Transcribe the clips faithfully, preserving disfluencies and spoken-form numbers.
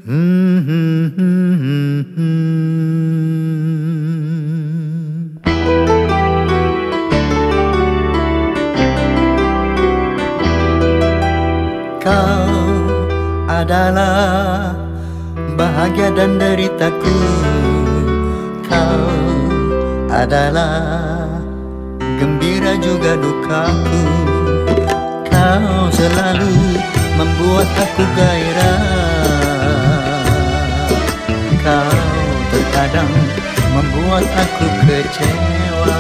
Hmm, hmm, hmm, hmm, hmm. Kau adalah bahagia dan deritaku. Kau adalah gembira juga dukaku. Kau selalu membuat aku gairah. Kau terkadang membuat aku kecewa.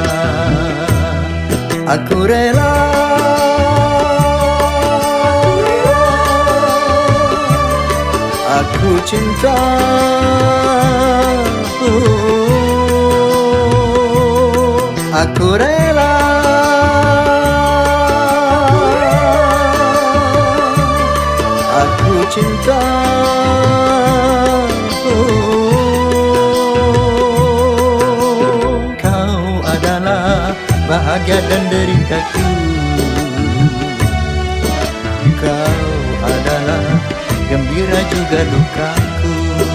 Aku rela, aku cinta, oh, aku rela, aku cinta, oh, kau adalah bahagia dan deritaku. Kau adalah gembira juga dukaku.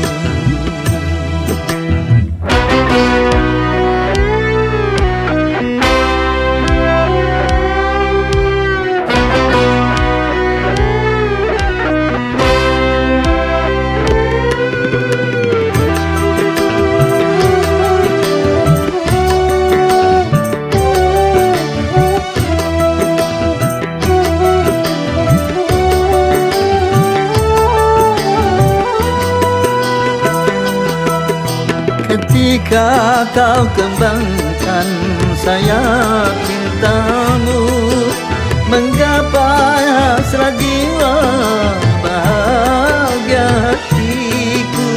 Ketika kau kembangkan sayap cintamu, menggapai hasrat jiwa bahagia hatiku.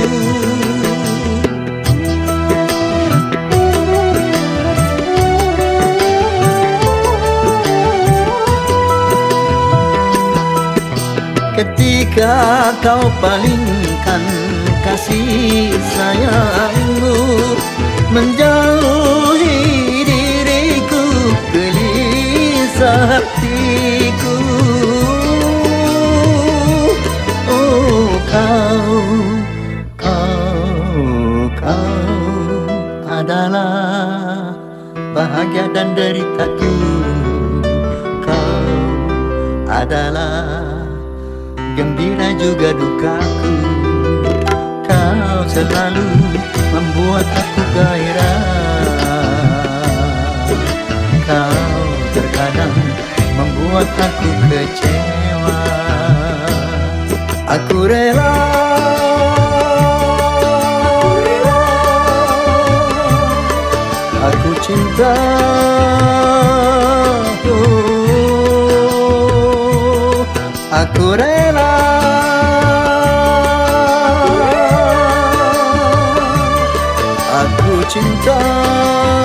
Ketika kau palingkan kasih sayangmu, menjauhi diriku, gelisah hatiku. Oh, kau, kau, kau adalah bahagia dan deritaku. Kau adalah gembira juga dukaku. Kau selalu membuat aku gairah. Kau terkadang membuat aku kecewa. Aku rela, aku cinta, oh, aku rela, aku cinta.